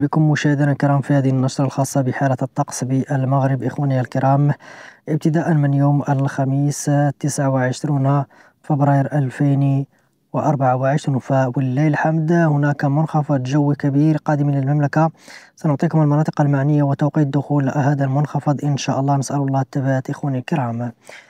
بكم مشاهدينا الكرام في هذه النشرة الخاصة بحالة الطقس بالمغرب إخواني الكرام، ابتداء من يوم الخميس 29 فبراير 2024. ولله الحمد هناك منخفض جوي كبير قادم من المملكة، سنعطيكم المناطق المعنية وتوقيت دخول هذا المنخفض إن شاء الله. نسأل الله الثبات إخواني الكرام.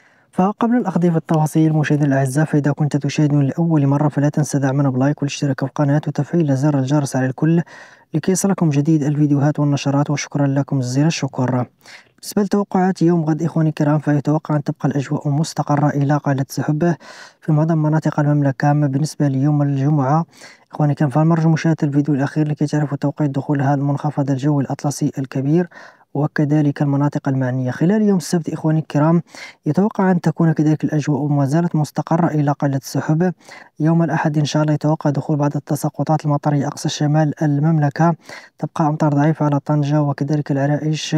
فقبل الأخذ في التفاصيل مشاهدينا الأعزاء، فإذا كنت تشاهدون لأول مرة فلا تنسى دعمنا بلايك والاشتراك في القناة وتفعيل زر الجرس على الكل لكي يصلكم جديد الفيديوهات والنشرات، وشكرا لكم جزيل الشكر. بالنسبة لتوقعات يوم غد إخواني الكرام، فيتوقع أن تبقى الأجواء مستقرة إلى قلة سحب في معظم مناطق المملكة. أما بالنسبة ليوم الجمعة إخواني الكرام، فالمرجو مشاهدة الفيديو الأخير لكي تعرفوا توقيت دخول هذا المنخفض الجوي الأطلسي الكبير وكذلك المناطق المعنية. خلال يوم السبت إخواني الكرام يتوقع أن تكون كذلك الأجواء ما زالت مستقرة إلى قلة السحب. يوم الأحد إن شاء الله يتوقع دخول بعض التساقطات المطرية أقصى شمال المملكة، تبقى أمطار ضعيفة على طنجة وكذلك العرائش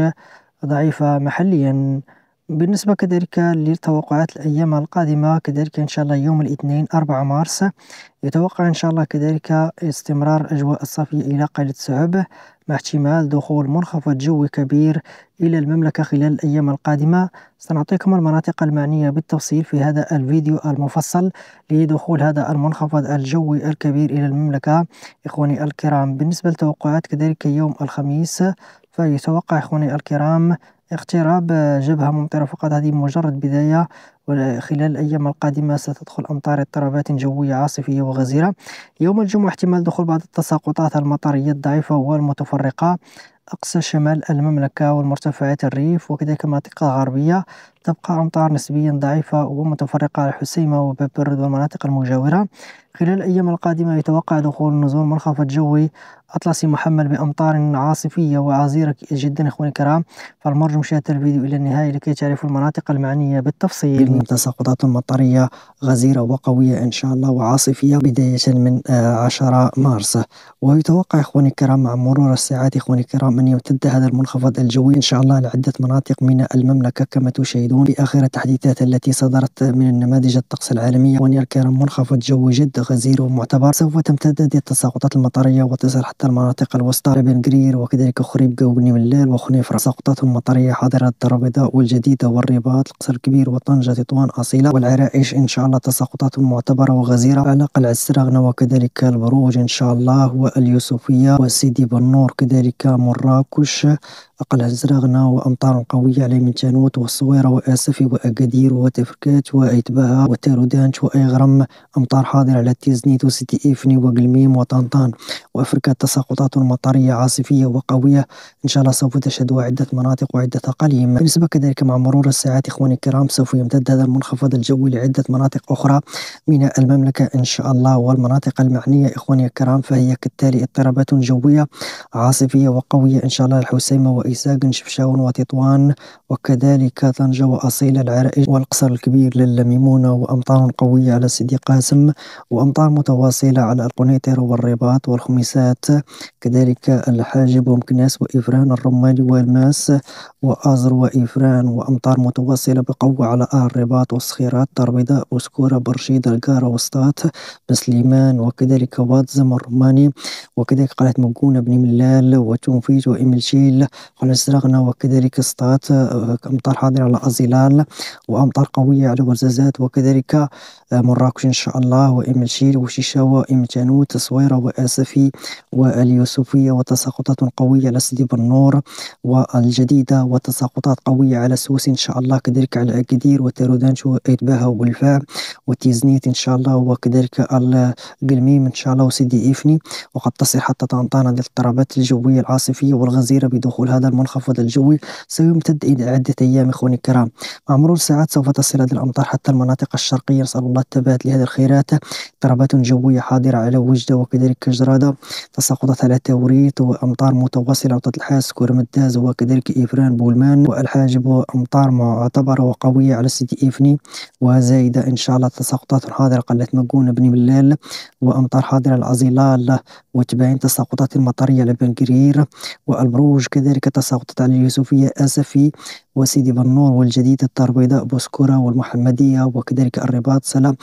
ضعيفة محليا. بالنسبة كذلك لتوقعات الأيام القادمة، كذلك إن شاء الله يوم الاثنين 4 مارس يتوقع إن شاء الله كذلك استمرار أجواء الصيفية إلى قلة السحب مع احتمال دخول منخفض جوي كبير إلى المملكة خلال الأيام القادمة. سنعطيكم المناطق المعنية بالتفصيل في هذا الفيديو المفصل لدخول هذا المنخفض الجوي الكبير إلى المملكة إخواني الكرام. بالنسبة للتوقعات كذلك يوم الخميس، فيتوقع إخواني الكرام اقتراب جبهة ممطرة، فقط هذه مجرد بداية، وخلال الأيام القادمة ستدخل أمطار اضطرابات جوية عاصفية وغزيرة. يوم الجمعة احتمال دخول بعض التساقطات المطرية الضعيفة والمتفرقة أقصى شمال المملكة والمرتفعات الريف وكذلك المناطق الغربية، تبقى أمطار نسبيا ضعيفة ومتفرقة على الحسيمة وباب برد والمناطق المجاورة. خلال الأيام القادمة يتوقع دخول نزول منخفض جوي أطلسي محمل بأمطار عاصفية وعزيرة جدا إخواني الكرام، فالمرجو مشاهدة الفيديو إلى النهاية لكي تعرفوا المناطق المعنية بالتفصيل. تساقطات مطرية غزيرة وقوية إن شاء الله وعاصفية بداية من 10 مارس. ويتوقع إخواني الكرام مع مرور الساعات إخواني الكرام أن يمتد هذا المنخفض الجوي إن شاء الله لعدة مناطق من المملكة كما تشاهدون بآخر التحديثات التي صدرت من النماذج الطقس العالمية. إخواني الكرام منخفض جوي جد غزير ومعتبر، سوف تمتد هذه التساقطات المطرية وتصل حتى المناطق الوسطى بن قرير وكذلك خريبكة وبني ملال وخنيفرة. تساقطات مطرية حاضرة الدار البيضاء والجديدة والرباط القصر الكبير وطنجة تطوان أصيلة والعرائش إن شاء الله تساقطات معتبرة وغزيرة على قلعة السراغنة وكذلك البروج إن شاء الله واليوسفية وسيدي بنور كذلك مراكش قلعة الزراغنة وأمطار قوية على منتانوت والصويرة وآسفي وأكادير وتفركات وأيتباها وتارودانت وأيغرم، أمطار حاضرة على تيزنيت وسيتي إفني وقلميم وطنطان وأفريقيا. تساقطات مطرية عاصفية وقوية إن شاء الله سوف تشهدها عدة مناطق وعدة أقاليم. بالنسبة كذلك مع مرور الساعات إخواني الكرام سوف يمتد هذا المنخفض الجوي لعدة مناطق أخرى من المملكة إن شاء الله. والمناطق المعنية إخواني الكرام فهي كالتالي: اضطرابات جوية عاصفية وقوية إن شاء الله الحسيمة وإيساق شفشاون وتطوان وكذلك طنجة وأصيل العرائش والقصر الكبير للميمونة، وأمطار قوية على سيدي قاسم، وأمطار متواصلة على القنيطرة والرباط والخميسات كذلك الحاجب ومكناس وإفران الرمالي والماس وآزر وإفران، وأمطار متواصلة بقوة على الرباط والصخيرات دار البيضاء وسكورة برشيد القارة وسطات بسليمان وكذلك واتزم الرماني وكذلك قلعة مقونة بن ملال وتنفيذ وإملشيل قلعة السراغنة وكذلك سطات. أمطار حاضرة على أزيلال وأمطار قوية على ورزازات وكذلك مراكش إن شاء الله وإملشيل وشيشاوة وإمتانوت صويرة وآسفي واليوسفية، وتساقطات قوية على سيدي بنور والجديدة، وتساقطات قوية على سوسي إن شاء الله كذلك على أكادير وتارودانش وإيتباها وبلفاع وتيزنيت إن شاء الله وكذلك القلميم إن شاء الله وسيدي إفني. وقد تصل حتى طنطان الاضطرابات الجوية العاصفية والغزيرة بدخول هذا المنخفض الجوي سيمتد إلى عدة أيام إخواني الكرام. مع مرور الساعات سوف تصل هذه الأمطار حتى المناطق الشرقية، نسأل الله الثبات لهذه الخيرات. اضطرابات جوية حاضرة على وجدة وكذلك كجرادة، تساقطات على توريت وأمطار متواصلة على الحاس كورمداز وكذلك إفران بولمان والحاجب، وأمطار معتبرة وقوية على سيدي إفني وزايدة إن شاء الله. تساقطات حاضرة قلة مقونة بن ملال وأمطار حاضرة العزيلال وتباين تساقطات المطرية على بن قرير والبروج كذلك تساقطات على اليوسفية آسفي وسيدي بنور والجديدة الدار البيضاء بوسكورة والمحمدية وكذلك الرباط سلام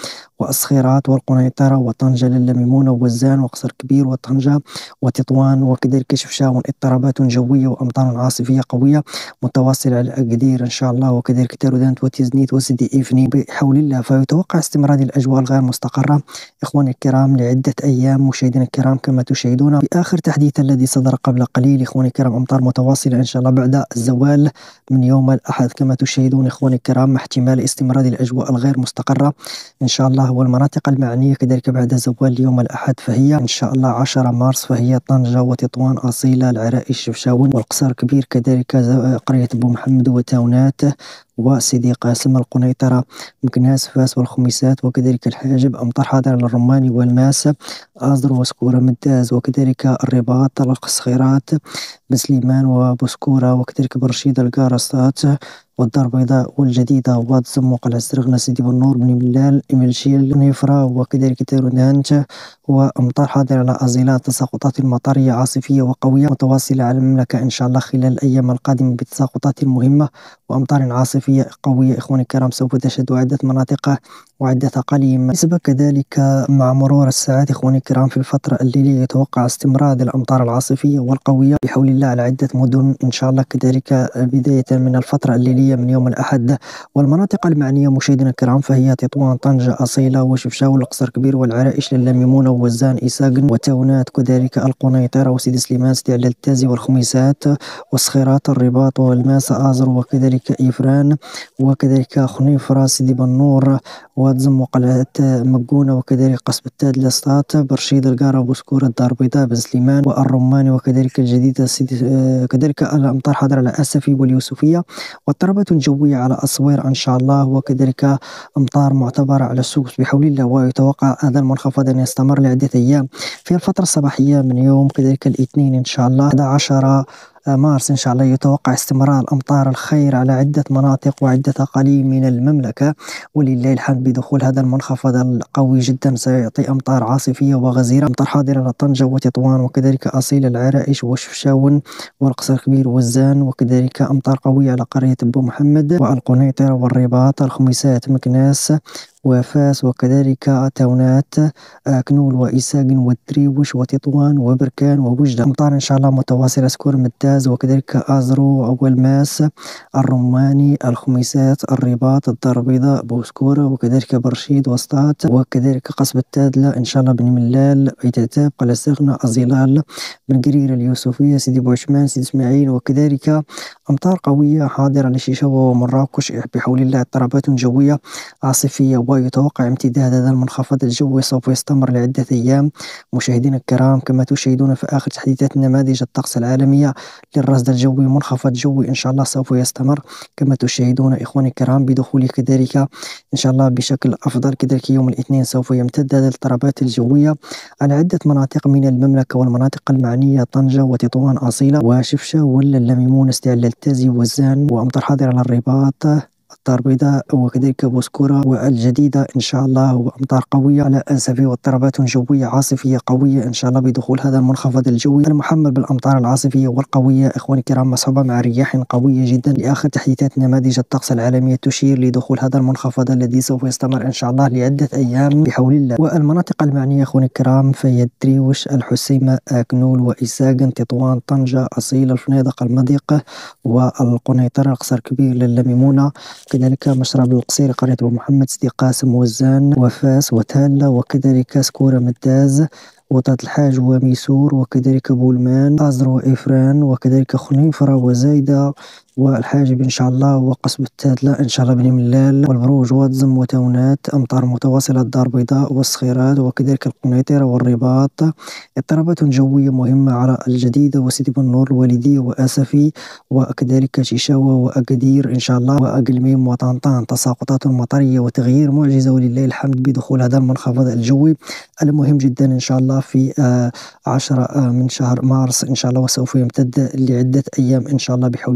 والصخيرات والقنيطرة وطنجة للميمونة ووزان وقصر كبير وطنجة وتطوان وكذلك شفشاون. اضطرابات جوية وأمطار عاصفية قوية متواصلة على أكادير إن شاء الله، وكذلك تارودانت وتيزنيت وسيدي إفني بحول الله. فيتوقع استمرار الأجواء الغير مستقرة إخواني الكرام لعدة أيام مشاهدينا الكرام كما تشاهدون. في آخر تحديث الذي صدر قبل قليل إخواني الكرام أمطار متواصلة إن شاء الله بعد الزوال من يوم الأحد كما تشاهدون إخواني الكرام، مع احتمال استمرار الأجواء الغير مستقرة إن شاء الله. والمناطق المعنية كذلك بعد زوال يوم الأحد فهي إن شاء الله 10 مارس، فهي طنجة وتطوان أصيلة العرائش شفشاون والقصر كبير، كذلك قرية بو محمد وتاونات وسيدي قاسم القنيطرة مكناس فاس والخميسات وكذلك الحاجب. أمطار حاضرة للرماني والماس آزر وسكورة مداز وكذلك الرباط القصخيرات بسليمان وبسكورة وكذلك برشيد القارصات والدار البيضاء والجديدة واتزم وقلعة سرغنة سيدي بنور بن ملال إميلشيل نيفرا وكذلك تيرودانت. وأمطار حاضرة على أزيلات تساقطات مطرية عاصفية وقوية متواصلة على المملكة إن شاء الله خلال الأيام القادمة بتساقطات مهمة وأمطار عاصفية قوية إخواني الكرام سوف تشهد عدة مناطق وعدة أقاليم. بالنسبة كذلك مع مرور الساعات إخواني الكرام في الفترة الليلية يتوقع استمرار الأمطار العاصفية والقوية بحول الله على عدة مدن إن شاء الله، كذلك بداية من الفترة الليلية من يوم الأحد. والمناطق المعنية مشاهدينا الكرام فهي تطوان طنجة أصيلة وشفشاو القصر كبير والعرائش للميمونة ووزان إساقن وتاونات كذلك القنيطرة وسيدي سليمان سيدي علال التازي والخميسات والصخيرات الرباط والماس آزر وكذلك إفران وكذلك خنيفرة سيدي بنور واتزم وقلعة مقونة وكذلك قصب التاد لسطات برشيد القارة بسكورة الدار البيضاء بسليمان والرماني وكذلك الجديدة سيدي كذلك الأمطار حاضرة على أسفي واليوسفية واضطرابات جوية على أصوير إن شاء الله، وكذلك أمطار معتبرة على السوس بحول الله. ويتوقع هذا المنخفض أن يستمر لعدة أيام في الفترة الصباحية من يوم كذلك الاثنين إن شاء الله 11 مارس إن شاء الله. يتوقع استمرار أمطار الخير على عدة مناطق وعدة أقاليم من المملكة ولله الحمد. بدخول هذا المنخفض القوي جدا سيعطي أمطار عاصفية وغزيرة. أمطار حاضرة لطنجة وتطوان وكذلك أصيل العرائش وشفشاون والقصر الكبير والزان وكذلك أمطار قوية على قرية بو محمد والقنيطرة والرباط الخميسات مكناس وفاس وكذلك تاونات كنول وإساقن والدريوش وتطوان وبركان ووجدة. أمطار إن شاء الله متواصلة سكور متاز وكذلك آزرو والماس الرماني الخميسات الرباط الدار البيضاء بوسكورة وكذلك برشيد وسطات وكذلك قصب التادلة إن شاء الله بن ملال عتاتاب قلعة سرغنة الظلال بن قرير اليوسفية سيدي بوعشمان سيدي إسماعيل وكذلك أمطار قوية حاضرة لشيشاوة ومراكش بحول الله. اضطرابات جوية عاصفية. ويتوقع امتداد هذا المنخفض الجوي سوف يستمر لعدة أيام مشاهدينا الكرام كما تشاهدون في آخر تحديثات نماذج الطقس العالمية للرصد الجوي. منخفض جوي إن شاء الله سوف يستمر كما تشاهدون إخواني الكرام بدخوله كذلك إن شاء الله بشكل أفضل. كذلك يوم الاثنين سوف يمتد هذه الاضطرابات الجوية على عدة مناطق من المملكة والمناطق المعنية طنجة وتطوان أصيلة وشفشة واللميمون استعلال التازي والزان وأمطار حاضرة على الرباط الدار البيضاء وكذلك بوسكورة والجديدة إن شاء الله وأمطار قوية على أسفي واضطرابات جوية عاصفية قوية إن شاء الله بدخول هذا المنخفض الجوي المحمل بالأمطار العاصفية والقوية إخواني الكرام مصحوبة مع رياح قوية جدا. لآخر تحديثات نماذج الطقس العالمية تشير لدخول هذا المنخفض الذي سوف يستمر إن شاء الله لعدة أيام بحول الله. والمناطق المعنية إخواني الكرام فهي الدريوش الحسيمة كنول وإساقن تطوان طنجة أصيل الفنيدق المضيق والقنيطرة القصر كبير للميمونة كذلك مشرب القصير قرية أبو محمد سيدي قاسم وزان وفاس وتالة وكذلك سكورة مداز وطاة الحاج وميسور وكذلك بولمان آزر وإفران وكذلك خنيفرة وزايدة والحاجب إن شاء الله وقصب التادلة إن شاء الله بن ملال والبروج واتزم وتاونات. أمطار متواصلة الدار البيضاء والصخيرات وكذلك القنيطرة والرباط. اضطرابات جوية مهمة على الجديدة وسيدي بنور الوالدية وأسفي وكذلك شيشاوة وأكادير إن شاء الله وأقلميم وطنطان. تساقطات مطرية وتغيير معجزة ولله الحمد بدخول هذا المنخفض الجوي المهم جدا إن شاء الله في 10 من شهر مارس إن شاء الله وسوف يمتد لعدة أيام إن شاء الله بحول الله.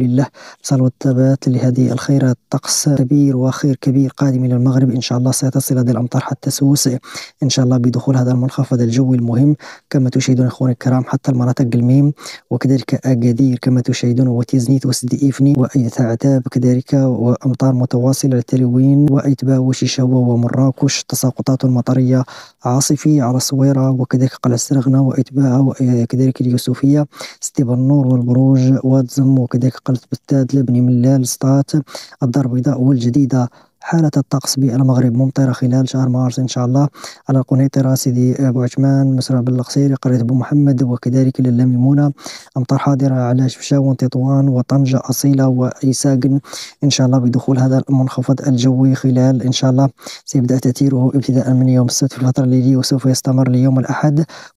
نسأل الثبات لهذه الخيرات. طقس كبير وخير كبير قادم إلى المغرب إن شاء الله، ستصل هذه الأمطار حتى سوس إن شاء الله بدخول هذا المنخفض الجوي المهم كما تشاهدون إخواني الكرام، حتى المناطق الميم وكذلك أكادير كما تشاهدون، وتيزنيت وسدي إفني وأيت عتاب كذلك، وأمطار متواصلة لتلوين وأيتباه وشيشاوة ومراكش، تساقطات مطرية عاصفية على الصويرة وكذلك قلعة السرغنة وأيتباه وكذلك اليوسفية، سيدي بنور والبروج واتزم وكذلك قلعة بتاد لبني ملال سطات الدار البيضاء والجديدة. حالة الطقس بالمغرب ممطرة خلال شهر مارس إن شاء الله على القنيطرة، سيدي أبو عثمان، مسرى بالقصير، قرية أبو محمد وكذلك للا ميمونة. أمطار حاضرة على شفشاون، تطوان وطنجة أصيلة وإيساقن إن شاء الله بدخول هذا المنخفض الجوي خلال إن شاء الله سيبدأ تأثيره ابتداء من يوم السبت في الفترة الليلية وسوف يستمر ليوم الأحد.